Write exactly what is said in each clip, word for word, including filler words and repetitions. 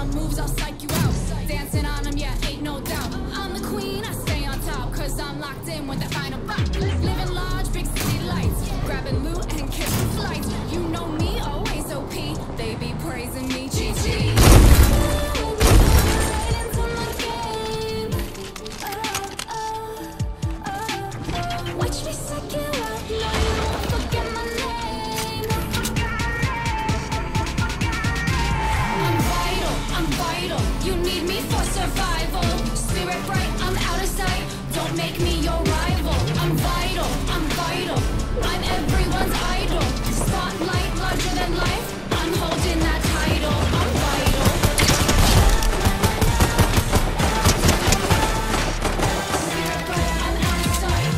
moves, I'll psych you out. Dancing on them, yeah, ain't no doubt. I'm the queen, I stay on top, cause I'm locked in with the final bout. Living large, big city lights, grabbing loot and kissing flights. You know me, always O P, they be praising me, G G. Watch me suck you up, no, you won't forget my name. I'm vital, I'm vital, you need me for survival. Spirit bright, I'm out of sight, don't make me your rival. I'm vital, I'm vital, I'm everyone's idol. Spotlight larger than life, I'm holding that title. I'm vital. Spirit bright, I'm out of sight.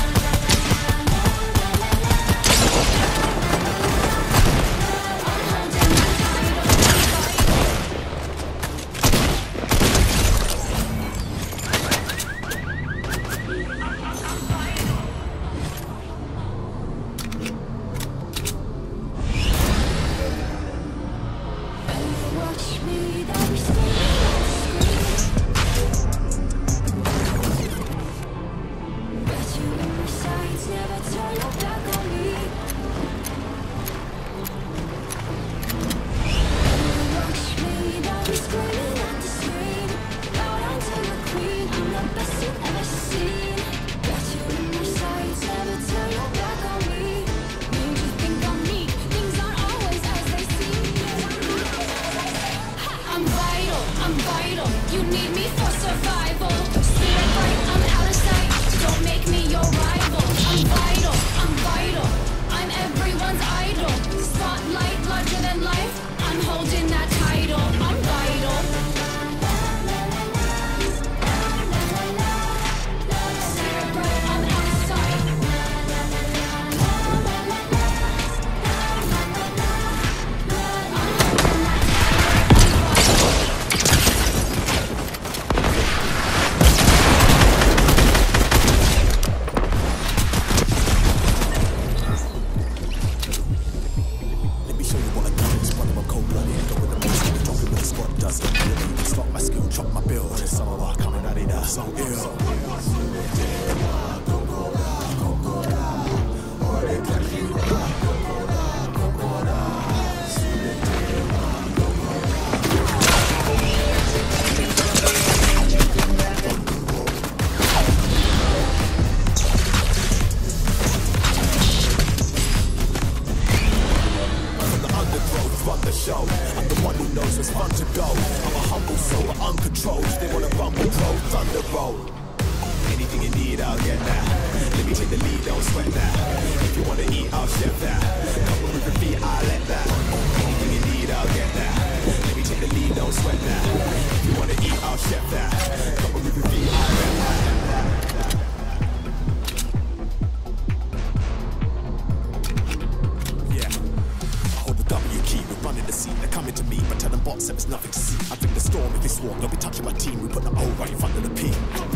Watch me, don't be scared. Got you in my sights, never turn your back on me. Watch me, don't be screaming at the screen. Bow down to the queen, I'm the best you've ever seen. Got you in my sights, never turn your back on me. You just think I'm meek, things aren't always as they seem. I'm vital, I'm vital, you need me for survival. Spirit bright, I'm out of sight, don't make me your rival. I'm vital, I'm vital, I'm everyone's idol. Spotlight larger than life, I'm holding that title. I'm vital. Spirit bright, I'm out of sight. Let me show you what I got. It's one of my cold-blooded. Go with the most, and drop it when the squad does. Stop my skill, chop my bill. When the summer bar coming out of that, so ill. From the undergrowth, run the show. I'm the one who knows it's fun to go. I'm a humble soul, but uncontrolled. They wanna rumble, bro, thunder roll. Anything you need, I'll get that. Let me take the lead, don't sweat that. If you wanna eat, I'll chef that. Couple with your feet, I'll let that. Anything you need, I'll get that. Let me take the lead, don't sweat that. If you wanna eat, I'll chef that. Couple with your feet, I'll let that. Yeah. I hold the W key, we're running the scene. They're coming to me, but tell them bots that there's nothing to see. I bring the storm if they swarm, don't be touching my team. We put the O right in front of the P.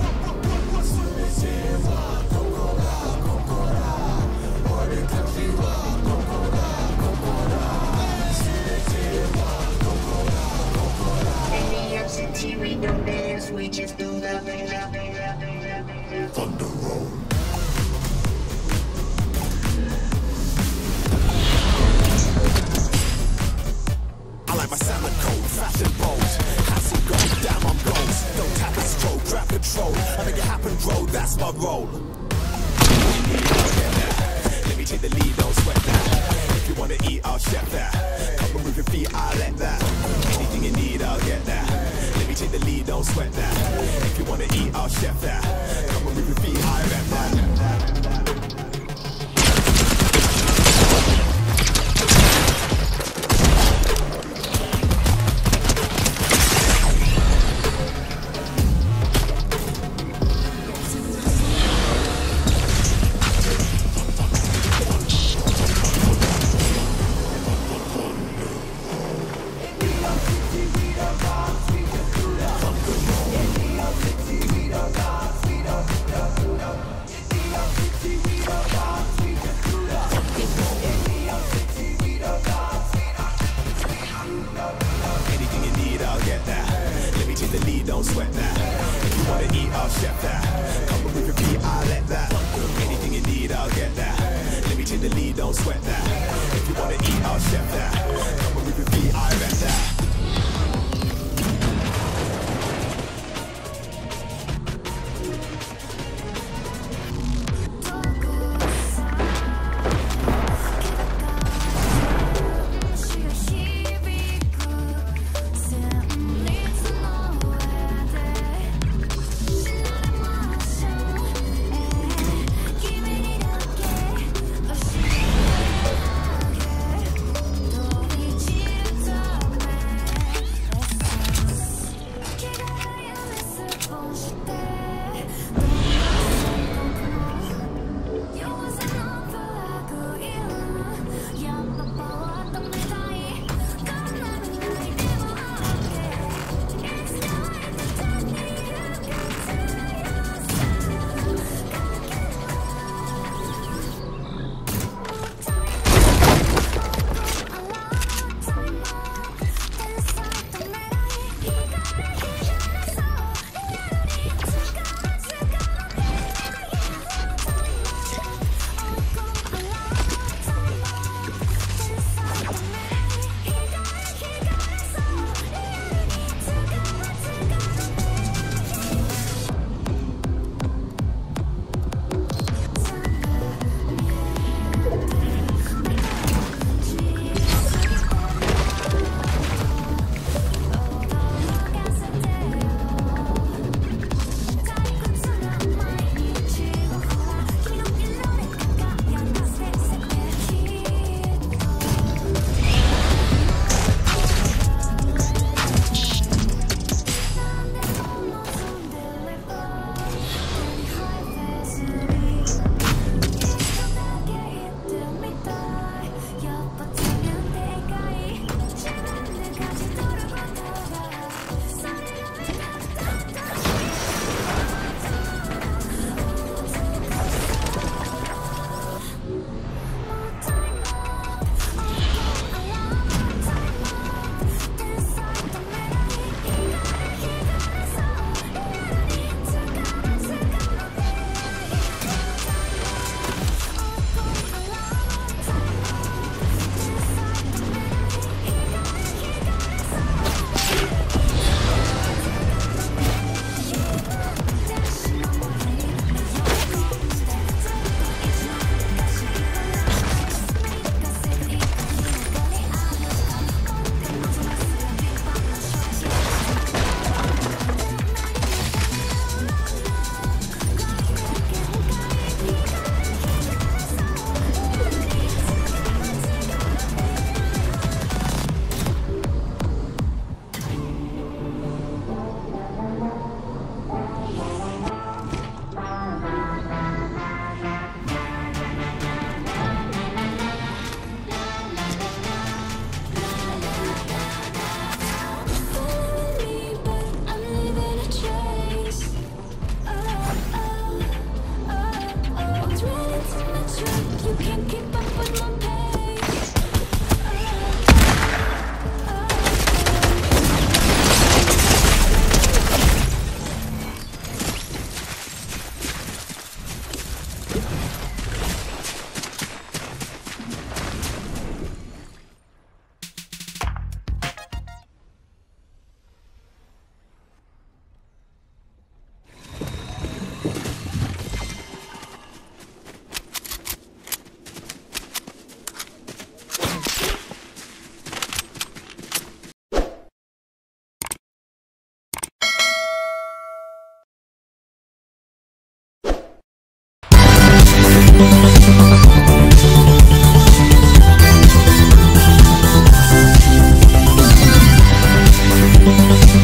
Any absentee, we don't dance, we just do the Thunder roll. I like my salmon cold, fashion bold. Hassle gold, damn I'm gold. Don't tap and stroll, grab control. I make it happen, bro, that's my role. Let me take the lead, don't sweat that. If you wanna eat, I'll chef that. Come and move your feet, I'll let that. Anything you need, I'll get that. Let me take the lead, don't sweat that. If you wanna eat, I'll chef that. Come and move your feet, I'll let that. Thunder roll. you wanna eat, I'll chef that. Come and repeat, I bet that. We'll be right back.